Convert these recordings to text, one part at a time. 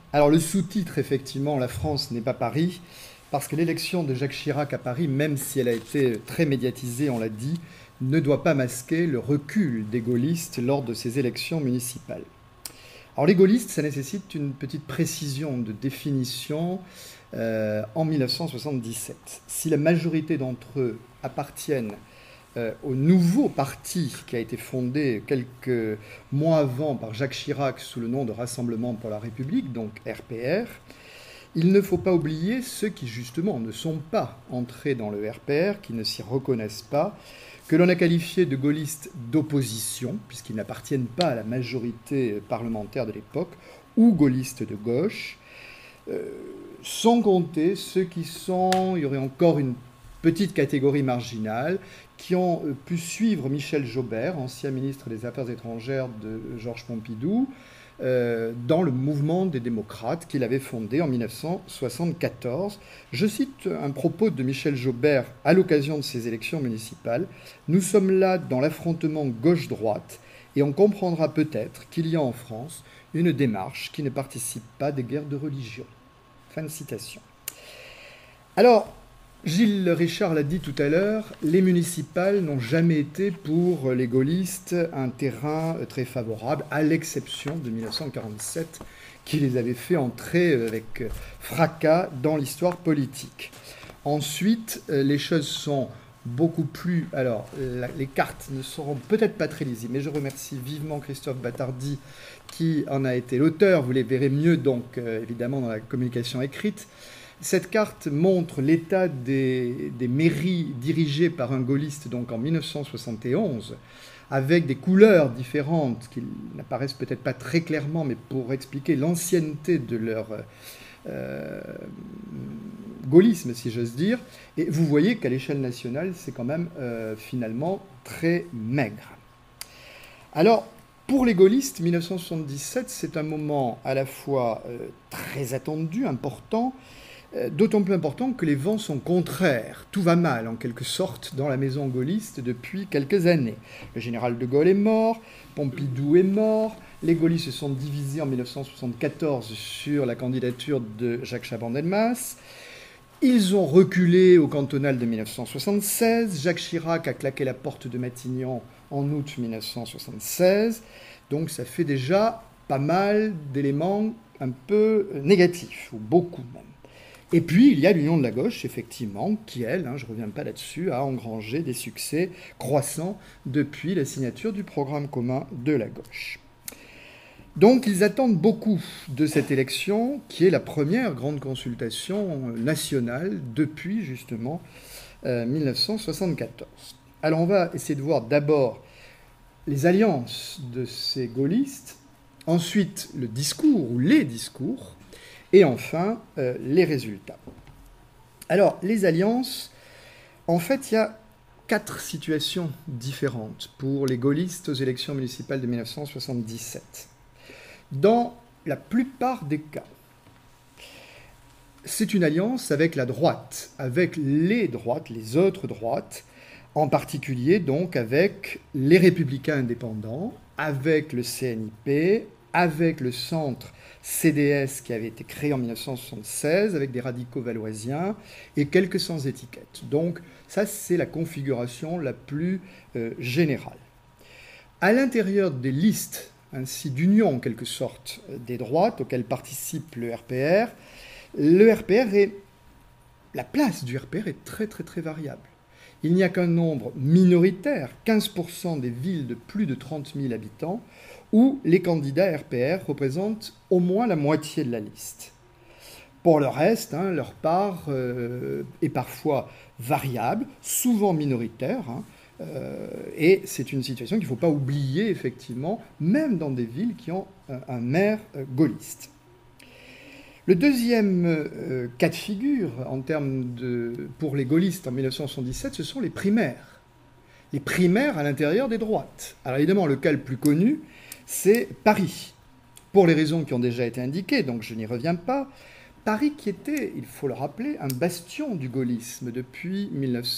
Alors le sous-titre, effectivement, La France n'est pas Paris, parce que l'élection de Jacques Chirac à Paris, même si elle a été très médiatisée, on l'a dit, ne doit pas masquer le recul des gaullistes lors de ces élections municipales. Alors les gaullistes, ça nécessite une petite précision de définition en 1977. Si la majorité d'entre eux appartiennent au nouveau parti qui a été fondé quelques mois avant par Jacques Chirac sous le nom de Rassemblement pour la République, donc RPR, il ne faut pas oublier ceux qui justement ne sont pas entrés dans le RPR, qui ne s'y reconnaissent pas, que l'on a qualifiés de gaullistes d'opposition, puisqu'ils n'appartiennent pas à la majorité parlementaire de l'époque, ou gaullistes de gauche, sans compter ceux qui sont, il y aurait encore une petite catégorie marginale, qui ont pu suivre Michel Jaubert, ancien ministre des Affaires étrangères de Georges Pompidou, dans le mouvement des démocrates qu'il avait fondé en 1974. Je cite un propos de Michel Jaubert à l'occasion de ces élections municipales. « Nous sommes là dans l'affrontement gauche-droite et on comprendra peut-être qu'il y a en France une démarche qui ne participe pas des guerres de religion. » Fin de citation. Alors, Gilles Richard l'a dit tout à l'heure, les municipales n'ont jamais été pour les gaullistes un terrain très favorable, à l'exception de 1947, qui les avait fait entrer avec fracas dans l'histoire politique. Ensuite, les choses sont beaucoup plus... Alors, les cartes ne seront peut-être pas très lisibles, mais je remercie vivement Christophe Battardi qui en a été l'auteur. Vous les verrez mieux, donc, évidemment, dans la communication écrite. Cette carte montre l'état des mairies dirigées par un gaulliste donc en 1971, avec des couleurs différentes qui n'apparaissent peut-être pas très clairement, mais pour expliquer l'ancienneté de leur gaullisme, si j'ose dire. Et vous voyez qu'à l'échelle nationale, c'est quand même finalement très maigre. Alors, pour les gaullistes, 1977, c'est un moment à la fois très attendu, important, d'autant plus important que les vents sont contraires. Tout va mal, en quelque sorte, dans la maison gaulliste depuis quelques années. Le général de Gaulle est mort, Pompidou est mort, les gaullistes se sont divisés en 1974 sur la candidature de Jacques Chaban-Delmas. Ils ont reculé au cantonal de 1976. Jacques Chirac a claqué la porte de Matignon en août 1976. Donc ça fait déjà pas mal d'éléments un peu négatifs, ou beaucoup même. Et puis, il y a l'Union de la gauche, effectivement, qui, elle, je ne reviens pas là-dessus, a engrangé des succès croissants depuis la signature du programme commun de la gauche. Donc, ils attendent beaucoup de cette élection, qui est la première grande consultation nationale depuis, justement, 1974. Alors, on va essayer de voir d'abord les alliances de ces gaullistes, ensuite le discours, ou les discours, et enfin, les résultats. Alors, les alliances, en fait, il y a 4 situations différentes pour les gaullistes aux élections municipales de 1977. Dans la plupart des cas, c'est une alliance avec la droite, avec les droites, les autres droites, en particulier donc avec les Républicains indépendants, avec le CNIP, avec le centre CDS qui avait été créé en 1976 avec des radicaux valoisiens et quelques sans étiquette. Donc ça, c'est la configuration la plus générale. À l'intérieur des listes, ainsi d'union en quelque sorte, des droites auxquelles participe le RPR la place du RPR est très très très variable. Il n'y a qu'un nombre minoritaire, 15% des villes de plus de 30 000 habitants, où les candidats RPR représentent au moins la moitié de la liste. Pour le reste, leur part est parfois variable, souvent minoritaire, et c'est une situation qu'il ne faut pas oublier, effectivement, même dans des villes qui ont un maire gaulliste. Le deuxième cas de figure pour les gaullistes en 1977, ce sont les primaires. Les primaires à l'intérieur des droites. Alors évidemment, le cas le plus connu, c'est Paris. Pour les raisons qui ont déjà été indiquées, donc je n'y reviens pas. Paris qui était, il faut le rappeler, un bastion du gaullisme depuis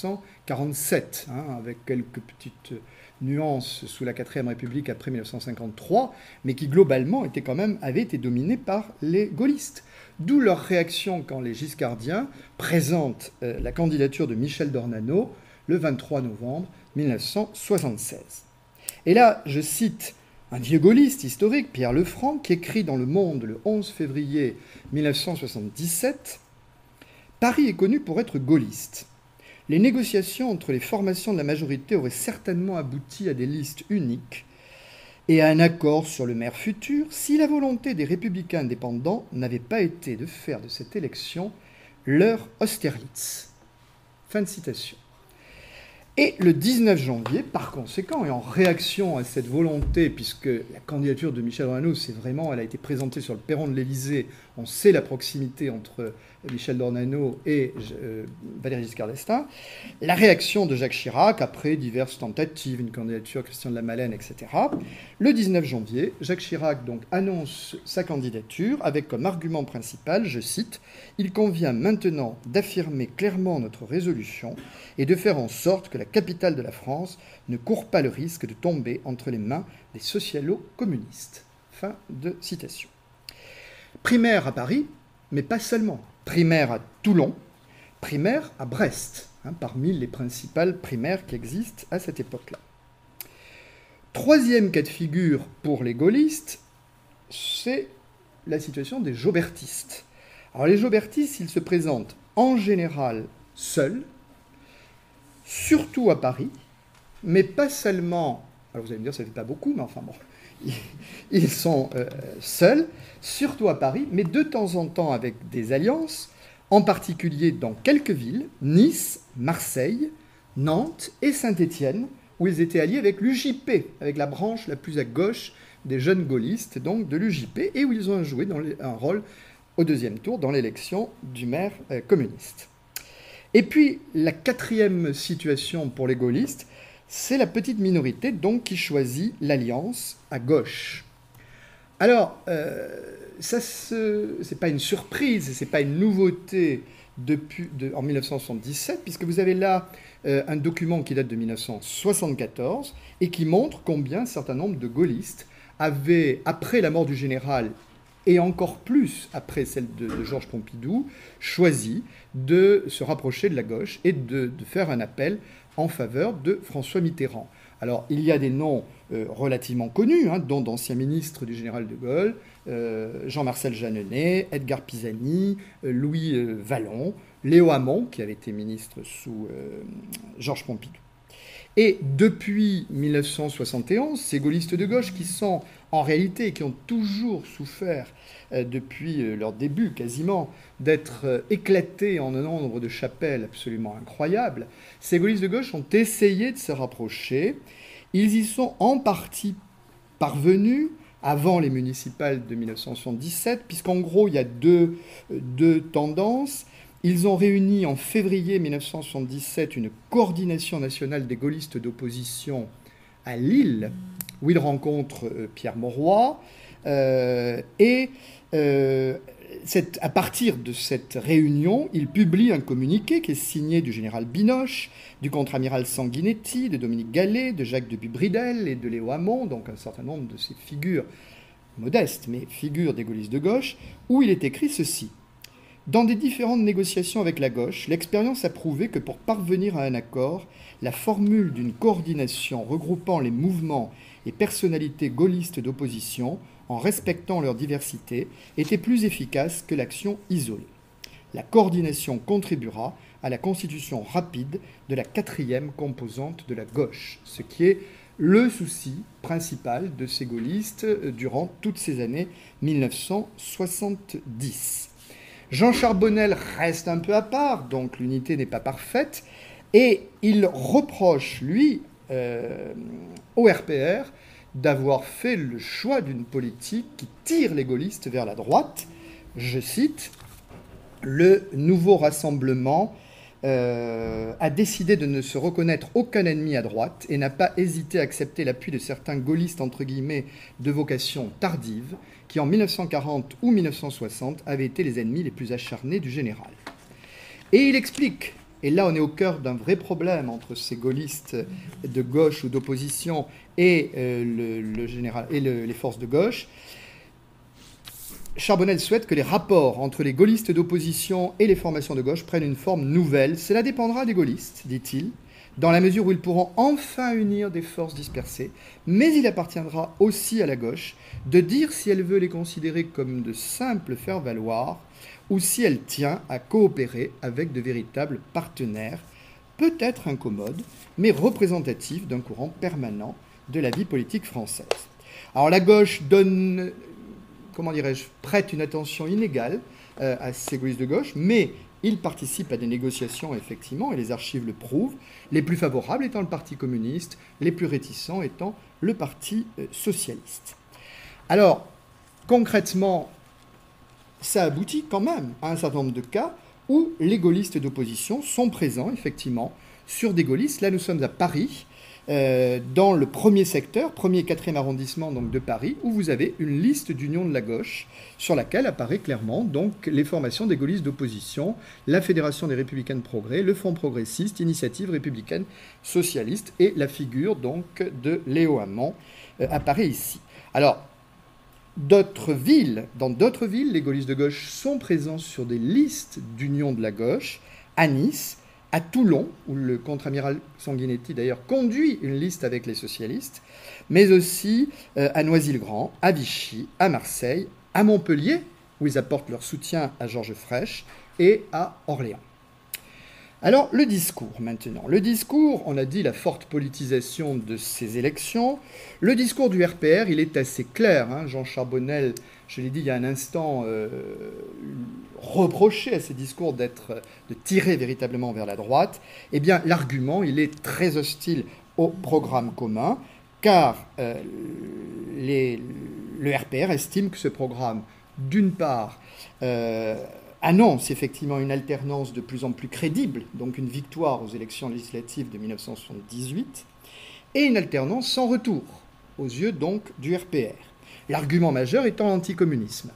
1947, avec quelques petites nuances sous la 4ème République après 1953, mais qui globalement avait été dominé par les gaullistes. D'où leur réaction quand les giscardiens présentent la candidature de Michel d'Ornano le 23 novembre 1976. Et là, je cite un vieux gaulliste historique, Pierre Lefranc, qui écrit dans Le Monde le 11 février 1977 « Paris est connu pour être gaulliste. Les négociations entre les formations de la majorité auraient certainement abouti à des listes uniques et à un accord sur le maire futur si la volonté des républicains indépendants n'avait pas été de faire de cette élection leur Austerlitz. » Fin de citation. Et le 19 janvier, par conséquent, et en réaction à cette volonté, puisque la candidature de Michel D'Ornano, elle a été présentée sur le perron de l'Élysée, on sait la proximité entre Michel D'Ornano et Valéry Giscard d'Estaing, la réaction de Jacques Chirac, après diverses tentatives, une candidature, Christian de la Malène, etc. Le 19 janvier, Jacques Chirac donc annonce sa candidature avec comme argument principal, je cite, « Il convient maintenant d'affirmer clairement notre résolution et de faire en sorte que la capitale de la France ne court pas le risque de tomber entre les mains des socialo-communistes. » Fin de citation. Primaire à Paris, mais pas seulement. Primaire à Toulon, primaire à Brest, parmi les principales primaires qui existent à cette époque-là. Troisième cas de figure pour les gaullistes, c'est la situation des jobertistes. Alors les jobertistes, ils se présentent en général seuls, surtout à Paris, mais pas seulement, alors vous allez me dire ça ne fait pas beaucoup, mais enfin bon, ils sont seuls, surtout à Paris, mais de temps en temps avec des alliances, en particulier dans quelques villes, Nice, Marseille, Nantes et Saint-Étienne, où ils étaient alliés avec l'UJP, avec la branche la plus à gauche des jeunes gaullistes, donc de l'UJP, et où ils ont joué un rôle au deuxième tour dans l'élection du maire communiste. Et puis, la quatrième situation pour les gaullistes, c'est la petite minorité donc qui choisit l'alliance à gauche. Alors, c'est pas une surprise, c'est pas une nouveauté en 1977, puisque vous avez là un document qui date de 1974 et qui montre combien un certain nombre de gaullistes avaient, après la mort du général et encore plus après celle de Georges Pompidou, choisi de se rapprocher de la gauche et de faire un appel en faveur de François Mitterrand. Alors, il y a des noms relativement connus, dont d'anciens ministres du général de Gaulle, Jean-Marcel Jeanneney, Edgar Pisani, Louis Vallon, Léo Hamon, qui avait été ministre sous Georges Pompidou. Et depuis 1971, ces gaullistes de gauche qui sont en réalité, qui ont toujours souffert depuis leur début quasiment, d'être éclatés en un nombre de chapelles absolument incroyables, ces gaullistes de gauche ont essayé de se rapprocher. Ils y sont en partie parvenus avant les municipales de 1977, puisqu'en gros, il y a deux tendances. Ils ont réuni en février 1977 une coordination nationale des gaullistes d'opposition à Lille, où ils rencontrent Pierre Mauroy. À partir de cette réunion, ils publient un communiqué qui est signé du général Binoche, du contre-amiral Sanguinetti, de Dominique Gallet, de Jacques de Bubridel et de Léo Hamon, donc un certain nombre de ces figures modestes, mais figures des gaullistes de gauche, où il est écrit ceci. Dans des différentes négociations avec la gauche, l'expérience a prouvé que pour parvenir à un accord, la formule d'une coordination regroupant les mouvements et personnalités gaullistes d'opposition, en respectant leur diversité, était plus efficace que l'action isolée. La coordination contribuera à la constitution rapide de la quatrième composante de la gauche, ce qui est le souci principal de ces gaullistes durant toutes ces années 1970. Jean Charbonnel reste un peu à part, donc l'unité n'est pas parfaite, et il reproche, lui, au RPR, d'avoir fait le choix d'une politique qui tire les gaullistes vers la droite. Je cite, « Le nouveau rassemblement a décidé de ne se reconnaître aucun ennemi à droite et n'a pas hésité à accepter l'appui de certains gaullistes, entre guillemets, de vocation tardive, qui en 1940 ou 1960 avaient été les ennemis les plus acharnés du général. Et il explique, et là on est au cœur d'un vrai problème entre ces gaullistes de gauche ou d'opposition et, les forces de gauche, Charbonnel souhaite que les rapports entre les gaullistes d'opposition et les formations de gauche prennent une forme nouvelle. Cela dépendra des gaullistes, dit-il, dans la mesure où ils pourront enfin unir des forces dispersées, mais il appartiendra aussi à la gauche de dire si elle veut les considérer comme de simples faire-valoir ou si elle tient à coopérer avec de véritables partenaires, peut-être incommodes, mais représentatifs d'un courant permanent de la vie politique française. Alors la gauche donne, prête une attention inégale à ces gaullistes de gauche, mais il participe à des négociations, effectivement, et les archives le prouvent, les plus favorables étant le Parti communiste, les plus réticents étant le Parti socialiste. Alors, concrètement, ça aboutit quand même à un certain nombre de cas où les gaullistes d'opposition sont présents, effectivement, sur des gaullistes. Là, nous sommes à Paris, dans le premier secteur, 1er et 4e arrondissement donc, de Paris, où vous avez une liste d'union de la gauche sur laquelle apparaît clairement donc, les formations des gaullistes d'opposition, la Fédération des Républicains de Progrès, le Front progressiste, Initiative républicaine socialiste et la figure donc, de Léo Hamon apparaît ici. Alors, dans d'autres villes, les gaullistes de gauche sont présents sur des listes d'union de la gauche, à Nice, à Toulon, où le contre-amiral Sanguinetti, d'ailleurs, conduit une liste avec les socialistes, mais aussi à Noisy-le-Grand, à Vichy, à Marseille, à Montpellier, où ils apportent leur soutien à Georges Frêche, et à Orléans. Alors, le discours, maintenant. Le discours, on a dit la forte politisation de ces élections. Le discours du RPR, il est assez clair. Hein. Jean Charbonnel, je l'ai dit il y a un instant, reprochait à ces discours de tirer véritablement vers la droite. Eh bien, l'argument, il est très hostile au programme commun, car le RPR estime que ce programme, d'une part, annonce effectivement une alternance de plus en plus crédible, donc une victoire aux élections législatives de 1978, et une alternance sans retour, aux yeux donc du RPR. L'argument majeur étant l'anticommunisme.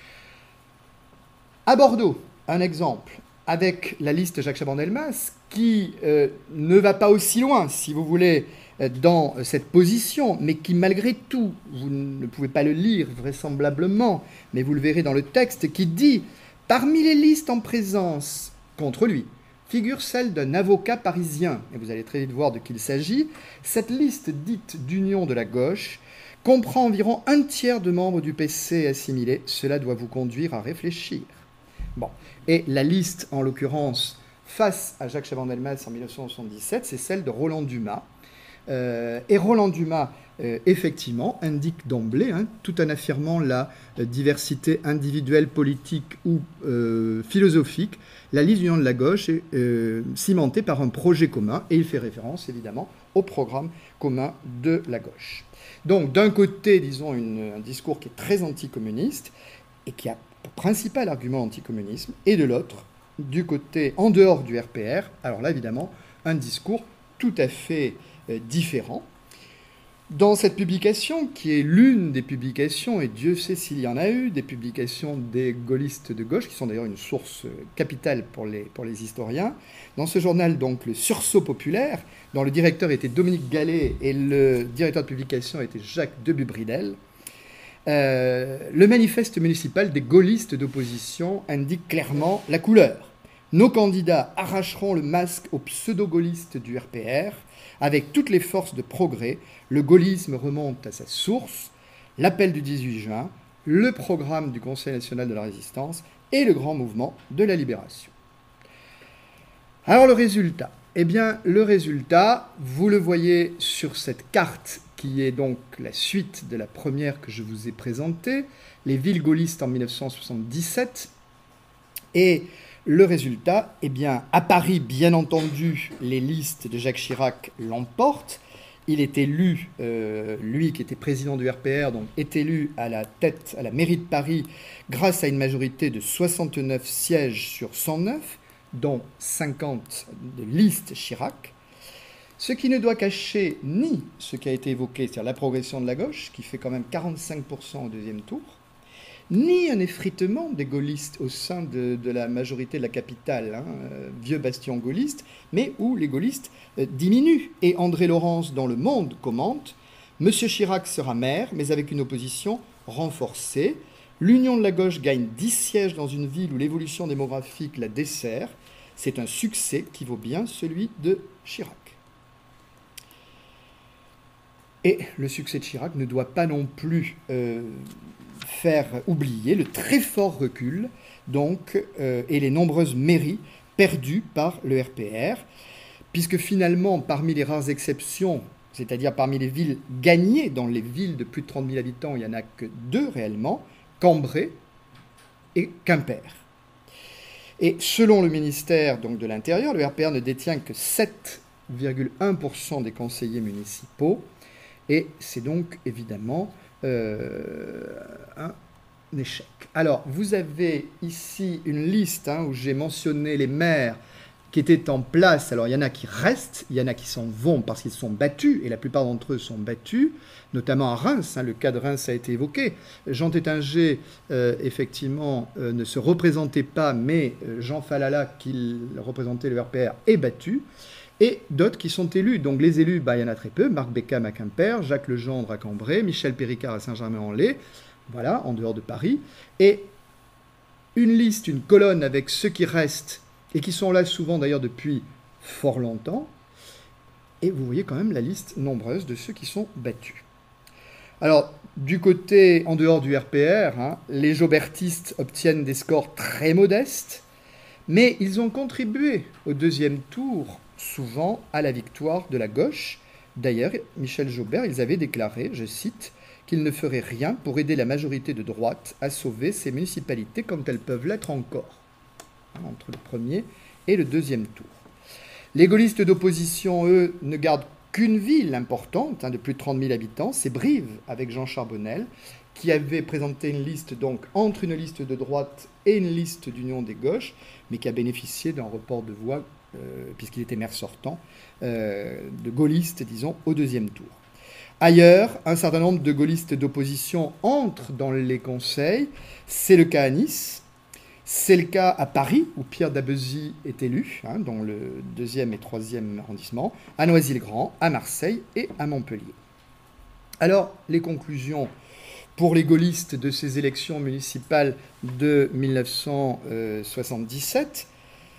À Bordeaux, un exemple, avec la liste Jacques Chaban-Delmas, qui ne va pas aussi loin, si vous voulez, dans cette position, mais qui malgré tout, vous ne pouvez pas le lire vraisemblablement, mais vous le verrez dans le texte, qui dit « Parmi les listes en présence contre lui, figure celle d'un avocat parisien. » Et vous allez très vite voir de qui il s'agit. Cette liste dite d'union de la gauche comprend environ un tiers de membres du PC assimilés. Cela doit vous conduire à réfléchir. Bon. Et la liste, en l'occurrence, face à Jacques Chaban-Delmas en 1977, c'est celle de Roland Dumas. Et Roland Dumas, effectivement, indique d'emblée, tout en affirmant la diversité individuelle, politique ou philosophique, la liste d'union de la gauche est cimentée par un projet commun, et il fait référence, évidemment, au programme commun de la gauche. Donc, d'un côté, disons, un discours qui est très anticommuniste, et qui a pour principal argument l'anticommunisme, et de l'autre, du côté, en dehors du RPR, alors là, évidemment, un discours tout à fait différent. Dans cette publication, qui est l'une des publications, et Dieu sait s'il y en a eu, des publications des gaullistes de gauche, qui sont d'ailleurs une source capitale pour les historiens, dans ce journal, donc, le Sursaut populaire, dont le directeur était Dominique Gallet et le directeur de publication était Jacques Debubridel, le manifeste municipal des gaullistes d'opposition indique clairement la couleur. Nos candidats arracheront le masque aux pseudo-gaullistes du RPR. Avec toutes les forces de progrès, le gaullisme remonte à sa source, l'appel du 18 juin, le programme du Conseil national de la résistance et le grand mouvement de la libération. Alors le résultat, eh bien le résultat, vous le voyez sur cette carte qui est donc la suite de la première que je vous ai présentée, les villes gaullistes en 1977, et le résultat, eh bien, à Paris, bien entendu, les listes de Jacques Chirac l'emportent. Il est élu, lui qui était président du RPR, donc est élu à la tête, à la mairie de Paris, grâce à une majorité de 69 sièges sur 109, dont 50 de liste Chirac, ce qui ne doit cacher ni ce qui a été évoqué, c'est-à-dire la progression de la gauche, qui fait quand même 45% au deuxième tour, ni un effritement des gaullistes au sein de la majorité de la capitale, vieux bastion gaulliste, mais où les gaullistes diminuent. Et André Laurence, dans Le Monde, commente « M. Chirac sera maire, mais avec une opposition renforcée. L'union de la gauche gagne 10 sièges dans une ville où l'évolution démographique la dessert. C'est un succès qui vaut bien celui de Chirac. » Et le succès de Chirac ne doit pas non plus faire oublier le très fort recul donc, et les nombreuses mairies perdues par le RPR, puisque finalement, parmi les rares exceptions, c'est-à-dire parmi les villes gagnées, dans les villes de plus de 30 000 habitants, il n'y en a que 2 réellement, Cambrai et Quimper. Et selon le ministère donc, de l'Intérieur, le RPR ne détient que 7,1% des conseillers municipaux, et c'est donc évidemment un échec. Alors, vous avez ici une liste où j'ai mentionné les maires qui étaient en place. Alors, il y en a qui restent, il y en a qui s'en vont parce qu'ils sont battus, et la plupart d'entre eux sont battus, notamment à Reims. Le cas de Reims a été évoqué. Jean Tétinger, effectivement, ne se représentait pas, mais Jean Falala, qui représentait le RPR, est battu. Et d'autres qui sont élus. Donc les élus, il y en a très peu. Marc Bécam à Quimper, Jacques Legendre à Cambrai, Michel Péricard à Saint-Germain-en-Laye, voilà, en dehors de Paris. Et une liste, une colonne avec ceux qui restent, et qui sont là souvent d'ailleurs depuis fort longtemps. Et vous voyez quand même la liste nombreuse de ceux qui sont battus. Alors, du côté, en dehors du RPR, les jobertistes obtiennent des scores très modestes, mais ils ont contribué au deuxième tour souvent à la victoire de la gauche. D'ailleurs, Michel Jobert, ils avaient déclaré, je cite, qu'ils ne feraient rien pour aider la majorité de droite à sauver ces municipalités comme elles peuvent l'être encore, entre le premier et le deuxième tour. Les gaullistes d'opposition, eux, ne gardent qu'une ville importante, de plus de 30 000 habitants, c'est Brive, avec Jean Charbonnel, qui avait présenté une liste donc entre une liste de droite et une liste d'union des gauches, mais qui a bénéficié d'un report de voix puisqu'il était maire sortant, de gaullistes, disons, au deuxième tour. Ailleurs, un certain nombre de gaullistes d'opposition entrent dans les conseils. C'est le cas à Nice, c'est le cas à Paris, où Pierre Dabezy est élu, dans le 2e et 3e arrondissement, à Noisy-le-Grand, à Marseille et à Montpellier. Alors, les conclusions pour les gaullistes de ces élections municipales de 1977.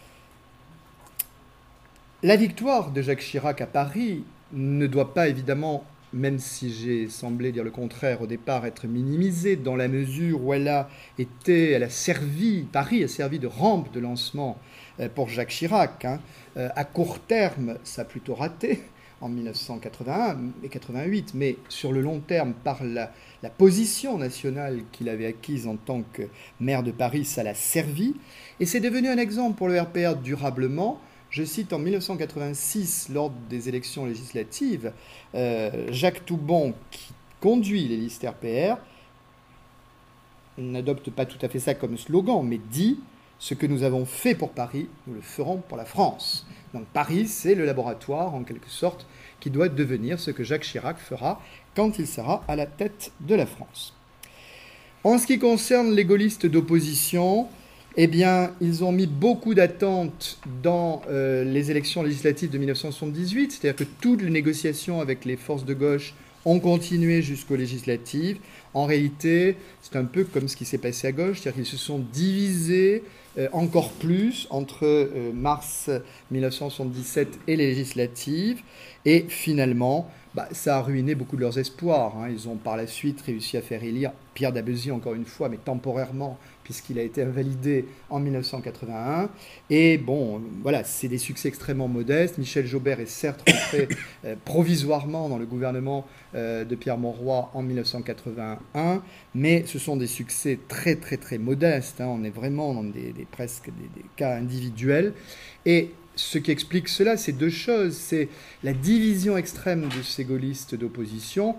La victoire de Jacques Chirac à Paris ne doit pas évidemment, même si j'ai semblé dire le contraire au départ, être minimisée dans la mesure où Paris a servi de rampe de lancement pour Jacques Chirac. À court terme, ça a plutôt raté en 1981 et 88, mais sur le long terme, par la position nationale qu'il avait acquise en tant que maire de Paris, ça l'a servi. Et c'est devenu un exemple pour le RPR durablement. Je cite en 1986, lors des élections législatives, Jacques Toubon, qui conduit les listes RPR, n'adopte pas tout à fait ça comme slogan, mais dit « Ce que nous avons fait pour Paris, nous le ferons pour la France ». Donc Paris, c'est le laboratoire, en quelque sorte, qui doit devenir ce que Jacques Chirac fera quand il sera à la tête de la France. En ce qui concerne les gaullistes d'opposition, eh bien, ils ont mis beaucoup d'attentes dans les élections législatives de 1978, c'est-à-dire que toutes les négociations avec les forces de gauche ont continué jusqu'aux législatives. En réalité, c'est un peu comme ce qui s'est passé à gauche, c'est-à-dire qu'ils se sont divisés encore plus entre mars 1977 et les législatives, et finalement, ça a ruiné beaucoup de leurs espoirs. Ils ont par la suite réussi à faire élire Pierre Dabezy, encore une fois, mais temporairement, puisqu'il a été invalidé en 1981. Et bon, voilà, c'est des succès extrêmement modestes. Michel Jobert est certes rentré provisoirement dans le gouvernement de Pierre Mauroy en 1981, mais ce sont des succès très, très, très modestes. On est vraiment dans presque des cas individuels. Et ce qui explique cela, c'est deux choses. C'est la division extrême de ces gaullistes d'opposition,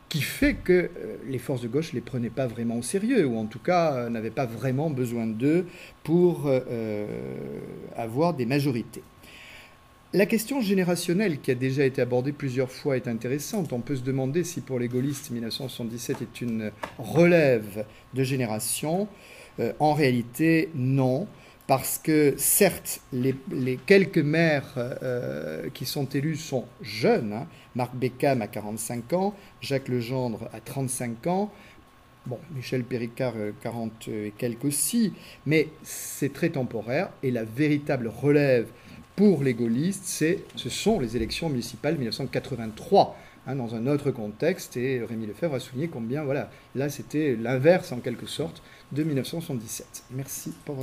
qui fait que les forces de gauche ne les prenaient pas vraiment au sérieux, ou en tout cas n'avaient pas vraiment besoin d'eux pour avoir des majorités. La question générationnelle qui a déjà été abordée plusieurs fois est intéressante. On peut se demander si pour les gaullistes 1977 est une relève de génération. En réalité, non. Parce que certes, les quelques maires qui sont élus sont jeunes. Hein. Marc Bécam a 45 ans, Jacques Legendre a 35 ans, bon, Michel Péricard 40 et quelques aussi, mais c'est très temporaire. Et la véritable relève pour les gaullistes, ce sont les élections municipales 1983, hein, dans un autre contexte. Et Rémi Lefebvre a souligné combien, voilà, là c'était l'inverse en quelque sorte de 1977. Merci pour votre